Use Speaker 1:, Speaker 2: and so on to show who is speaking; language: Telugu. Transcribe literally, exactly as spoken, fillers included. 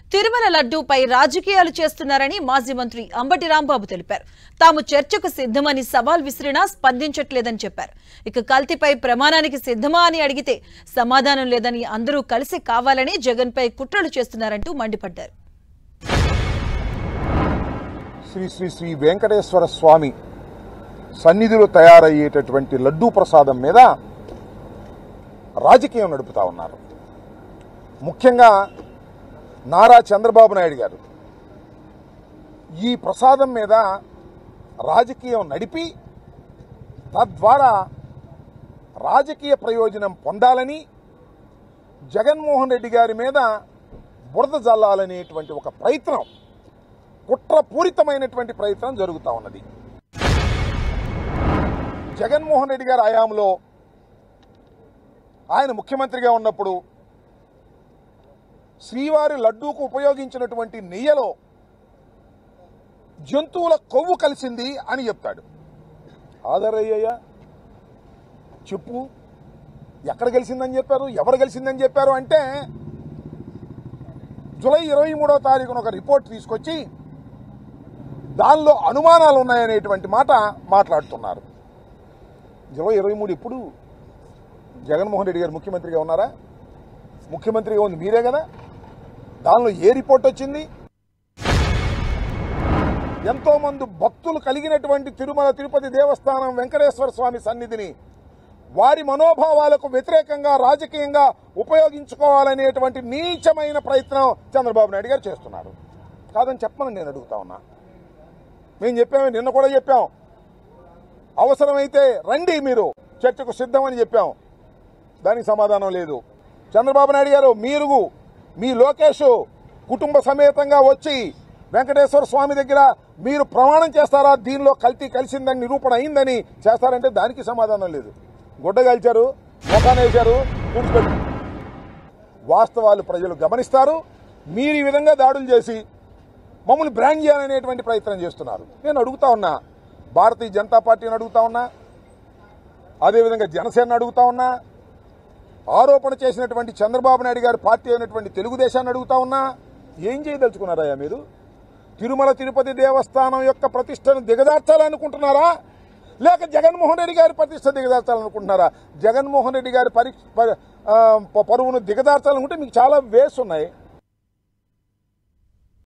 Speaker 1: తిరుమల లడ్డూపై రాజకీయాలు చేస్తున్నారని మాజీ మంత్రి అంబటి రాంబాబు తెలిపారు. తాము చర్చకు సిద్ధమని సవాల్ విసిరినా స్పందించట్లేదని చెప్పారు. ఇక కల్తీపై ప్రమాణానికి సిద్ధమా అని అడిగితే సమాధానం లేదని, అందరూ కలిసి కావాలని జగన్పై కుట్రలు చేస్తున్నారంటూ మండిపడ్డారు.
Speaker 2: శ్రీ శ్రీ శ్రీ వెంకటేశ్వర స్వామి సన్నిధిలో తయారయ్యేటటువంటి లడ్డూ ప్రసాదం మీద రాజకీయం నడుపుతా ఉన్నారు. ముఖ్యంగా నారా చంద్రబాబు నాయుడు గారు ఈ ప్రసాదం మీద రాజకీయం నడిపి తద్వారా రాజకీయ ప్రయోజనం పొందాలని, జగన్మోహన్ రెడ్డి గారి మీద బురద జల్లాలనేటువంటి ఒక ప్రయత్నం, కుట్రపూరితమైనటువంటి ప్రయత్నం జరుగుతూ ఉన్నది. జగన్మోహన్ రెడ్డి గారి హయాంలో ఆయన ముఖ్యమంత్రిగా ఉన్నప్పుడు శ్రీవారి లడ్డూకు ఉపయోగించినటువంటి నెయ్యలో జంతువుల కొవ్వు కలిసింది అని చెప్తాడు. ఆధారయ్యా చెప్పు, ఎక్కడ కలిసిందని చెప్పారు, ఎవరు కలిసిందని చెప్పారు అంటే జూలై ఇరవై మూడవ తారీఖున ఒక రిపోర్ట్ తీసుకొచ్చి దానిలో అనుమానాలు ఉన్నాయనేటువంటి మాట మాట్లాడుతున్నారు. జూలై ఇరవై మూడు ఇప్పుడు జగన్మోహన్ రెడ్డి గారు ముఖ్యమంత్రిగా ఉన్నారా? ముఖ్యమంత్రిగా ఉంది మీరే కదా. దానిలో ఏ రిపోర్ట్ వచ్చింది? ఎంతో మంది భక్తులు కలిగినటువంటి తిరుమల తిరుపతి దేవస్థానం వెంకటేశ్వర స్వామి సన్నిధిని వారి మనోభావాలకు వ్యతిరేకంగా రాజకీయంగా ఉపయోగించుకోవాలనేటువంటి నీచమైన ప్రయత్నం చంద్రబాబు నాయుడు గారు చేస్తున్నారు. కాదని చెప్పమని నేను అడుగుతా ఉన్నా. మేము చెప్పాము, నిన్న కూడా చెప్పాం, అవసరమైతే రండి మీరు చర్చకు సిద్ధమని చెప్పాం. దానికి సమాధానం లేదు. చంద్రబాబు నాయుడు గారు మీరు మీ లోకేష్ కుటుంబ సమేతంగా వచ్చి వెంకటేశ్వర స్వామి దగ్గర మీరు ప్రమాణం చేస్తారా, దీనిలో కల్తీ కలిసిందని నిరూపణ అయిందని చేస్తారంటే దానికి సమాధానం లేదు. గుడ్డ కాల్చారు, మొఖాన్ని వేశారు, కూర్చుపెట్టు. వాస్తవాలు ప్రజలు గమనిస్తారు. మీరు ఈ విధంగా దాడులు చేసి మమ్మల్ని బ్రాండ్ చేయాలనేటువంటి ప్రయత్నం చేస్తున్నారు. నేను అడుగుతా ఉన్నా, భారతీయ జనతా పార్టీని అడుగుతా ఉన్నా, అదేవిధంగా జనసేన అడుగుతా ఉన్నా, ఆరోపణ చేసినటువంటి చంద్రబాబు నాయుడు గారి పార్టీ అయినటువంటి తెలుగుదేశాన్ని అడుగుతా ఉన్నా, ఏం చేయదలుచుకున్నారయ్యా మీరు? తిరుమల తిరుపతి దేవస్థానం యొక్క ప్రతిష్టను దిగదార్చాలనుకుంటున్నారా, లేక జగన్మోహన్ రెడ్డి గారి ప్రతిష్ట దిగదార్చాలనుకుంటున్నారా? జగన్మోహన్ రెడ్డి గారి పరి పరువును దిగదార్చాలనుకుంటే మీకు చాలా వేస్ ఉన్నాయి.